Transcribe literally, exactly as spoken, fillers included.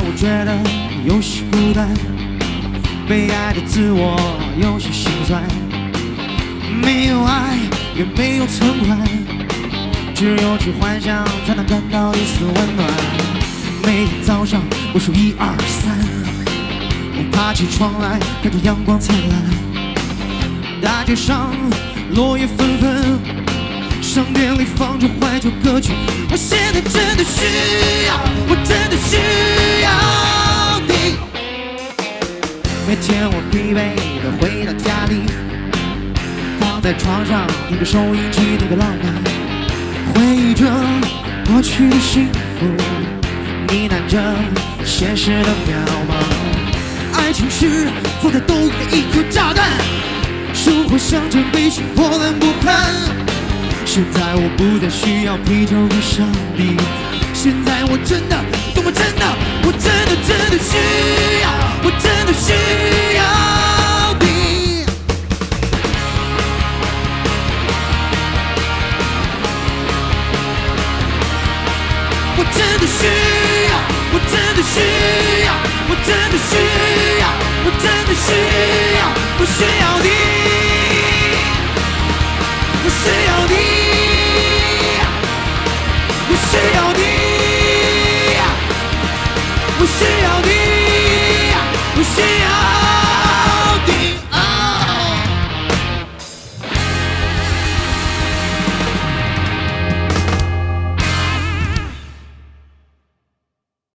我觉得有些孤单，被爱的自我有些心酸。没有爱，也没有存款，只有去幻想才能感到一丝温暖。每天早上我数一二三，我爬起床来看着阳光灿烂，大街上落叶纷纷，商店里放着怀旧歌曲。我现在真的需要，我真的需要你。每天我疲惫地回到家里，躺在床上听着收音机那个浪漫，回忆着过去的幸福，呢喃着现实的渺茫。爱情是放在兜里的一颗炸弹，生活像场悲剧，破烂不堪。现在我不再需要啤酒和上帝，现在我真的多么真的，我真的真的需要，我真的需要你。我真的需要，我真的需要，我真的需要，我真的需要，我需要你，我需要你。我需要你，我需要你，我需要。